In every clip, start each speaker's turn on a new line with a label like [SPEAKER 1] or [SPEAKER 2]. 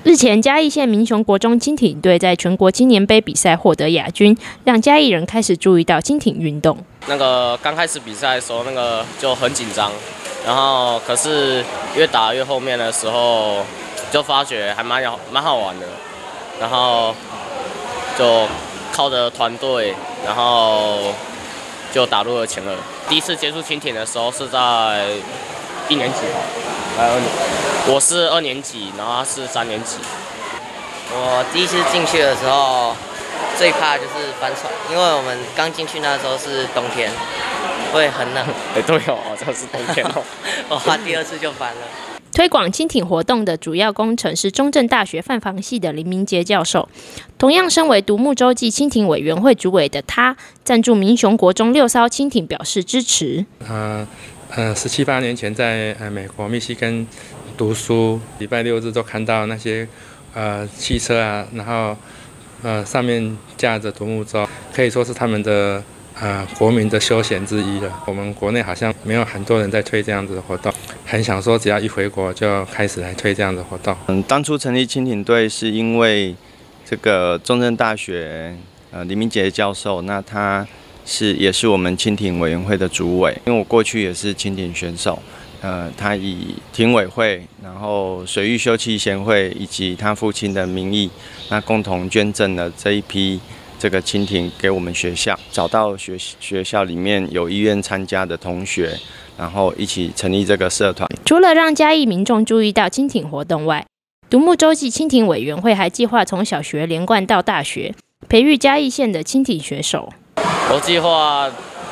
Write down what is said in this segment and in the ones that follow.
[SPEAKER 1] 日前，嘉义县民雄国中轻艇队在全国青年杯比赛获得亚军，让嘉义人开始注意到轻艇运动。
[SPEAKER 2] 那个刚开始比赛的时候，那个就很紧张，然后可是越打越后面的时候，就发觉还蛮好玩的，然后就靠着团队，然后就打入了前2。第一次接触轻艇的时候是在1年级吧，我是2年级，然后他是3年级。
[SPEAKER 3] 我第一次进去的时候，最怕就是翻船，因为我们刚进去那时候是冬天，会很冷。
[SPEAKER 2] 对哦，好像是冬天哦。
[SPEAKER 3] 我第2次就翻了。
[SPEAKER 1] 推广轻艇活动的主要工程是中正大学泛防系的林明杰教授。同样身为独木舟暨轻艇委员会主委的他，赞助民雄国中6艘轻艇表示支持。
[SPEAKER 4] 17、18年前在美国密西根读书，礼拜6日都看到那些汽车啊，然后上面架着独木舟，可以说是他们的国民的休闲之一了。我们国内好像没有很多人在推这样子的活动，很想说只要一回国就开始来推这样的活动。
[SPEAKER 5] 当初成立轻艇队是因为这个中正大学林明杰教授，那他也是我们轻艇委员会的主委，因为我过去也是轻艇选手。他以艇委会，然后水域休憩协会以及他父亲的名义，那共同捐赠了这一批这个轻艇给我们学校，找到学校里面有意愿参加的同学，然后一起成立这个社团。
[SPEAKER 1] 除了让嘉义民众注意到轻艇活动外，独木舟暨轻艇委员会还计划从小学连贯到大学，培育嘉义县的轻艇选手。
[SPEAKER 2] 我计划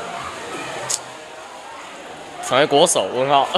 [SPEAKER 2] 成为国手？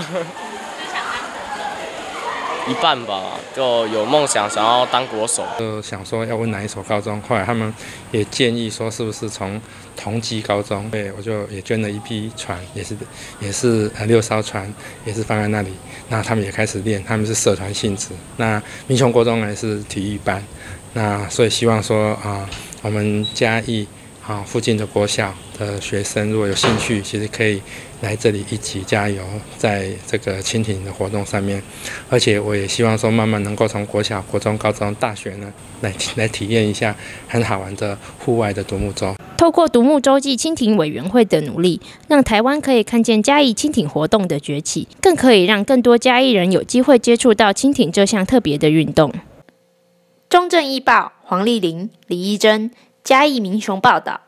[SPEAKER 2] 一半吧，就有梦想想要当国手。
[SPEAKER 4] 就想说要问哪一所高中，后来他们也建议说是不是从同济高中，对，我就也捐了一批船，也是6艘船，也是放在那里。那他们也开始练，他们是社团性质。那民雄国中呢是体育班，那所以希望说我们嘉义附近的国小的学生如果有兴趣，其实可以来这里一起加油，在这个轻艇的活动上面。而且我也希望说，慢慢能够从国小、国中、高中、大学呢，来体验一下很好玩的户外的独木舟。
[SPEAKER 1] 透过独木舟暨轻艇委员会的努力，让台湾可以看见嘉义轻艇活动的崛起，更可以让更多嘉义人有机会接触到轻艇这项特别的运动。中正易报黄丽玲、李依珍，嘉义民雄报道。